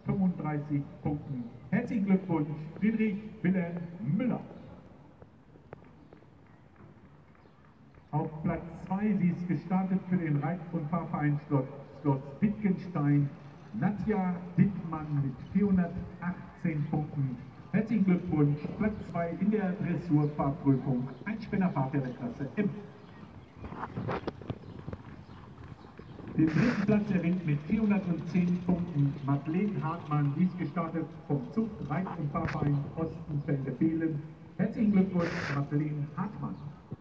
35 Punkten. Herzlichen Glückwunsch, Friedrich Wilhelm Müller. Auf Platz 2, sie ist gestartet für den Reit- und Fahrverein Schloss Wittgenstein, Nadja Dittmann mit 418 Punkten. Herzlichen Glückwunsch, Platz 2 in der Dressurfahrprüfung, Einspännerfahrt der Klasse M. Den dritten Platz erringt mit 410 Punkten Madeleine Hartmann, die ist gestartet vom Zucht Reit- und Fahrverein Ostenfelde-Behlen. Herzlichen Glückwunsch, Madeleine Hartmann.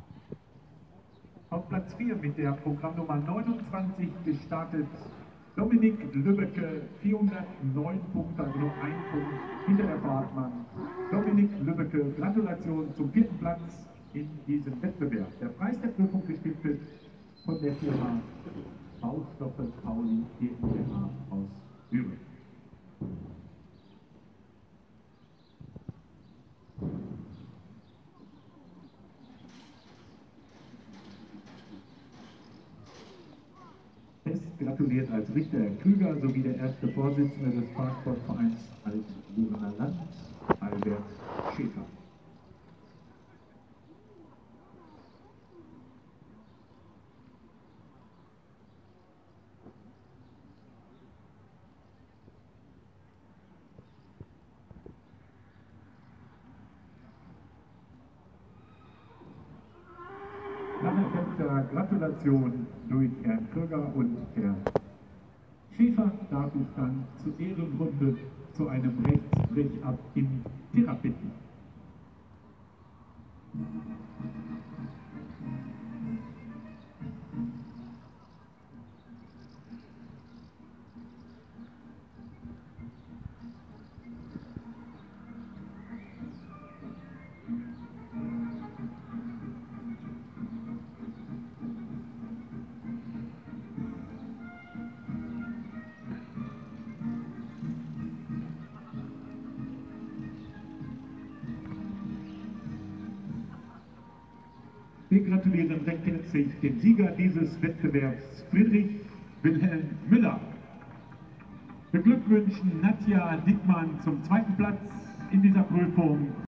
Auf Platz 4 mit der Programmnummer 29 gestartet Dominik Lübbecke, 409 Punkte, also noch ein Punkt hinter der Hartmann. Dominik Lübbecke, Gratulation zum 4. Platz in diesem Wettbewerb. Der Preis der Prüfung gestiftet von der Firma Baustoffe Pauli GmbH aus Zürich. Es gratuliert als Richter Herr Krüger sowie der erste Vorsitzende des Fahrsportvereins Alt-Burener Land, Albert Schäfer. Nach erfolgter Gratulation durch Herrn Krüger und Herrn Schäfer darf ich dann zur Ehrenrunde zu einem Rechtsbrechab im Tirab bitten. Wir gratulieren recht herzlich dem Sieger dieses Wettbewerbs, Friedrich Wilhelm Müller. Wir beglückwünschen Nadja Dittmann zum 2. Platz in dieser Prüfung.